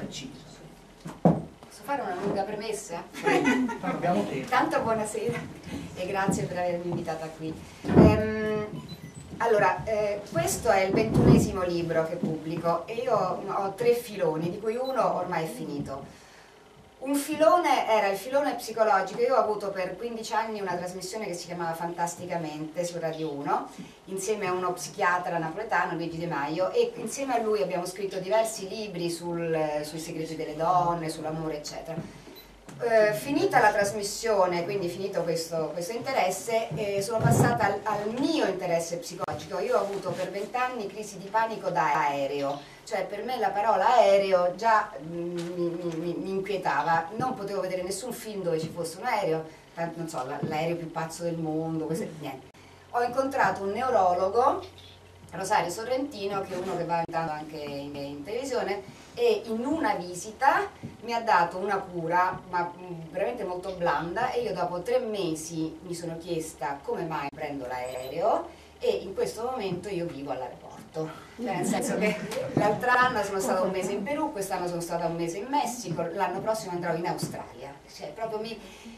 precisa. Posso fare una lunga premessa? Abbiamo tempo. Tanto buonasera e grazie per avermi invitata qui. Allora, questo è il 21esimo libro che pubblico e io ho 3 filoni, di cui uno ormai è finito. Un filone era il filone psicologico. Io ho avuto per 15 anni una trasmissione che si chiamava Fantasticamente su Radio 1, insieme a uno psichiatra napoletano, Luigi De Maio, e insieme a lui abbiamo scritto diversi libri sui segreti delle donne, sull'amore, eccetera. Finita la trasmissione, quindi finito questo interesse, sono passata al mio interesse psicologico. Io ho avuto per 20 anni crisi di panico da aereo, cioè per me la parola aereo già mi inquietava, non potevo vedere nessun film dove ci fosse un aereo, non so, l'aereo più pazzo del mondo, niente. Ho incontrato un neurologo, Rosario Sorrentino, che è uno che va anche in televisione, e in una visita mi ha dato una cura, ma veramente molto blanda, e io dopo 3 mesi mi sono chiesta come mai prendo l'aereo, e in questo momento io vivo all'aeroporto, cioè, nel senso che l'altro anno sono stata un mese in Perù, quest'anno sono stata un mese in Messico, l'anno prossimo andrò in Australia, cioè proprio mi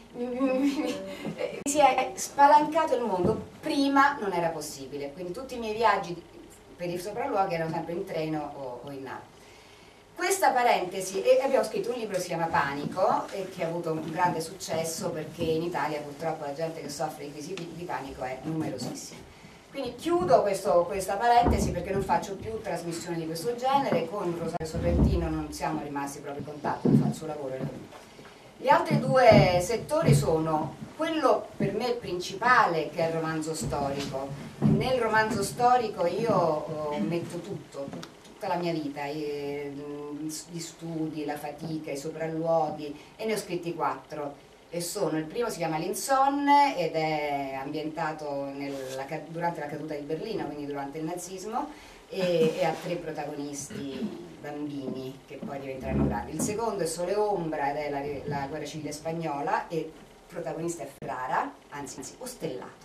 si è spalancato il mondo. Prima non era possibile, quindi tutti i miei viaggi per i sopralluoghi erano sempre in treno o in nave. Questa parentesi, e abbiamo scritto un libro che si chiama Panico, e che ha avuto un grande successo perché in Italia purtroppo la gente che soffre di crisi di panico è numerosissima. Quindi chiudo questa parentesi perché non faccio più trasmissioni di questo genere. Con Rosario Sorrentino non siamo rimasti proprio in contatto, fa il suo lavoro. Gli altri 2 settori sono quello per me principale, che è il romanzo storico. Nel romanzo storico io metto tutta la mia vita, gli studi, la fatica, i sopralluoghi, e ne ho scritti 4. E sono, il primo si chiama L'Insonne ed è ambientato durante la caduta di Berlino, quindi durante il nazismo, e ha 3 protagonisti bambini che poi diventeranno grandi. Il secondo è Sole e Ombra ed è la guerra civile spagnola, e il protagonista è Ferrara, anzi Ostellato.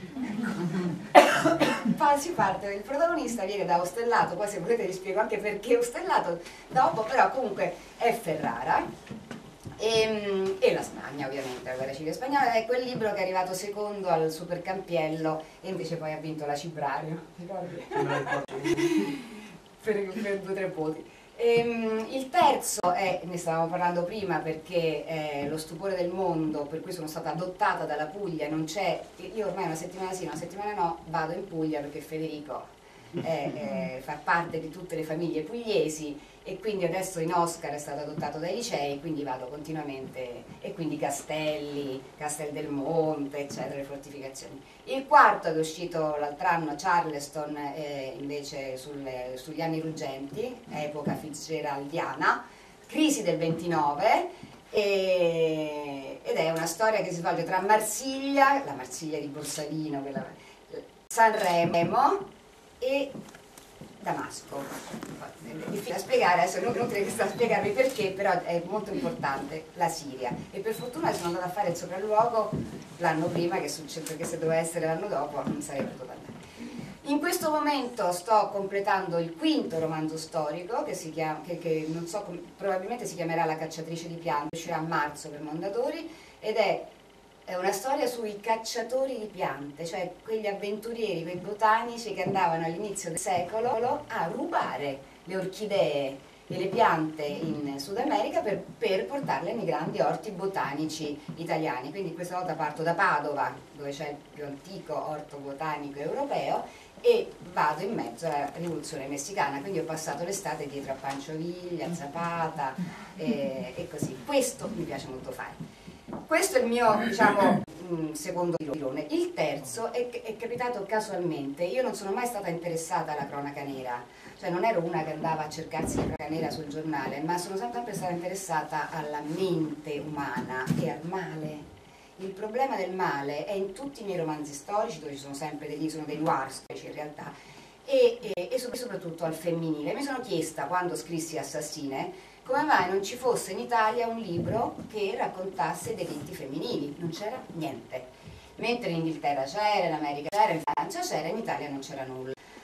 Si parte, il protagonista viene da Ostellato, poi se volete vi spiego anche perché Ostellato dopo, però comunque è Ferrara. E la Spagna, ovviamente, la guerra civile spagnola, è quel libro che è arrivato secondo al Supercampiello e invece poi ha vinto la Cibrario, ricordi? per 2 o 3 voti. Il terzo ne stavamo parlando prima, perché è Lo stupore del mondo, per cui sono stata adottata dalla Puglia. Non c'è, io ormai una settimana sì, una settimana no, vado in Puglia perché Federico fa parte di tutte le famiglie pugliesi, e quindi adesso in Oscar è stato adottato dai licei, quindi vado continuamente, e quindi Castelli, Castel del Monte, eccetera, le fortificazioni. Il quarto che è uscito l'altro anno, Charleston, invece sugli anni ruggenti, epoca fitzgeraldiana, crisi del 29, ed è una storia che si svolge tra Marsiglia, la Marsiglia di Borsalino, Sanremo e Damasco. È difficile da spiegare, adesso non credo che sta a spiegarvi perché, però è molto importante, la Siria. E per fortuna sono andata a fare il sopralluogo l'anno prima, che succede, perché se doveva essere l'anno dopo non sarei potuta andare. In questo momento sto completando il 5º romanzo storico, che si chiama, che non so, probabilmente si chiamerà La cacciatrice di piante, uscirà a marzo per Mondadori, ed è una storia sui cacciatori di piante, cioè quegli avventurieri, quei botanici che andavano all'inizio del secolo a rubare le orchidee e le piante in Sud America per portarle nei grandi orti botanici italiani. Quindi questa volta parto da Padova, dove c'è il più antico orto botanico europeo, e vado in mezzo alla rivoluzione messicana, quindi ho passato l'estate dietro a Pancho Villa, a Zapata e così. Questo mi piace molto fare. Questo è il mio, diciamo, secondo filone. Il terzo è capitato casualmente. Io non sono mai stata interessata alla cronaca nera, cioè non ero una che andava a cercarsi la cronaca nera sul giornale, ma sono sempre stata interessata alla mente umana e al male. Il problema del male è in tutti i miei romanzi storici, dove ci sono sempre sono dei noir storici in realtà, e soprattutto al femminile. Mi sono chiesta, quando scrissi Assassine, come mai non ci fosse in Italia un libro che raccontasse delitti femminili. Non c'era niente. Mentre in Inghilterra c'era, in America c'era, in Francia c'era, in Italia non c'era nulla.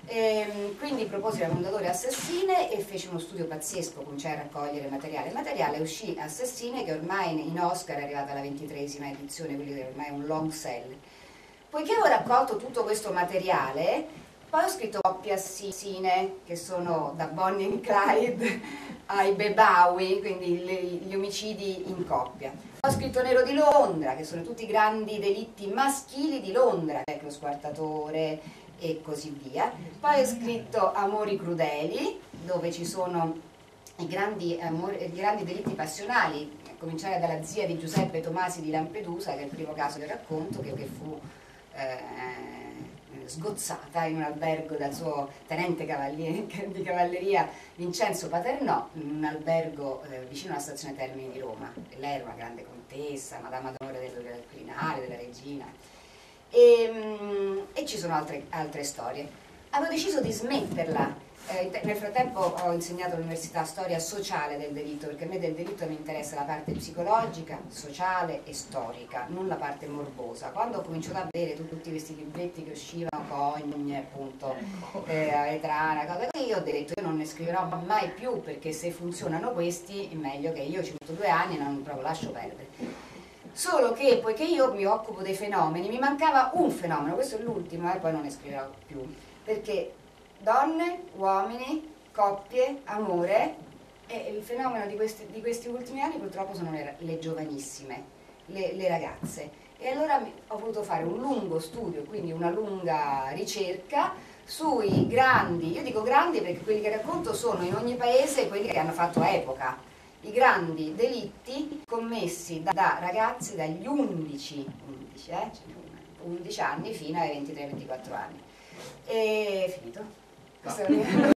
Quindi proposi la Mondadori Assassine e feci uno studio pazzesco, cominciai a raccogliere materiale. Il materiale uscì Assassine, che ormai in Oscar è arrivata alla 23esima edizione, quindi è ormai un long sell. Poiché ho raccolto tutto questo materiale, poi ho scritto coppie assassine, che sono da Bonnie and Clyde ai Bebawi, quindi gli omicidi in coppia. Ho scritto Nero di Londra, che sono tutti i grandi delitti maschili di Londra, lo squartatore e così via. Poi ho scritto Amori crudeli, dove ci sono i grandi delitti passionali, a cominciare dalla zia di Giuseppe Tomasi di Lampedusa, che è il primo caso del racconto, che fu sgozzata in un albergo dal suo tenente di cavalleria Vincenzo Paternò, in un albergo vicino alla stazione Termini di Roma. Lei era una grande contessa, madama d'onore del Quirinale, della regina, e ci sono altre storie. Avevo deciso di smetterla. Nel frattempo ho insegnato all'università storia sociale del delitto, perché a me del delitto mi interessa la parte psicologica, sociale e storica, non la parte morbosa. Quando ho cominciato a vedere tutti questi libretti che uscivano, Cogne, appunto, Aetrana, cose così, io ho detto io non ne scriverò mai più, perché se funzionano questi è meglio che io ci metto 2 anni e non proprio lascio perdere. Solo che poiché io mi occupo dei fenomeni, mi mancava un fenomeno, questo è l'ultimo, e poi non ne scriverò più, perché donne, uomini, coppie, amore, e il fenomeno di questi ultimi anni purtroppo sono le giovanissime, le ragazze. E allora ho voluto fare un lungo studio, quindi una lunga ricerca sui grandi, io dico grandi perché quelli che racconto sono in ogni paese quelli che hanno fatto epoca, i grandi delitti commessi da ragazzi dagli 11 anni fino ai 23-24 anni. E finito. Questo è